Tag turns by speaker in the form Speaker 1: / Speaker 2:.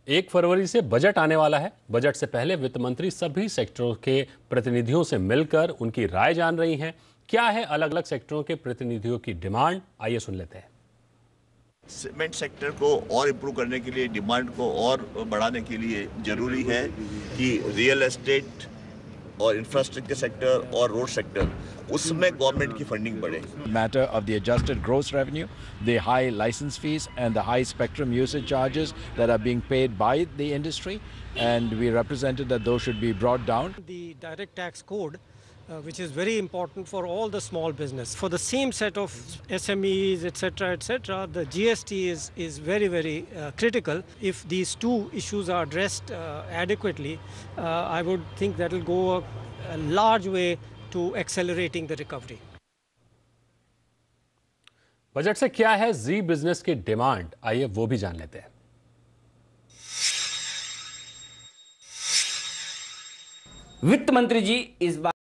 Speaker 1: 1 फरवरी से बजट आने वाला है। बजट से पहले वित्त मंत्री सभी सेक्टरों के प्रतिनिधियों से मिलकर उनकी राय जान रही हैं। क्या है अलग अलग सेक्टरों के प्रतिनिधियों की डिमांड, आइए सुन लेते हैं।
Speaker 2: सीमेंट सेक्टर को और इम्प्रूव करने के लिए, डिमांड को और बढ़ाने के लिए जरूरी है कि रियल एस्टेट और इंफ्रास्ट्रक्चर सेक्टर और रोड सेक्टर, उसमें गवर्नमेंट की फंडिंग बढ़े।
Speaker 3: Matter of the adjusted gross revenue, the high license fees and the high spectrum usage charges that are being paid by the industry, and we represented that those should be brought down.
Speaker 4: The direct tax code, which is very important for all the small business, for the same set of SMEs, etc., the GST is very critical. If these two issues are addressed adequately, I would think that will go a large way to accelerating the recovery.
Speaker 1: Budget से क्या है जी business की demand, आइए वो भी जान लेते हैं।
Speaker 5: वित्त मंत्री जी इस बार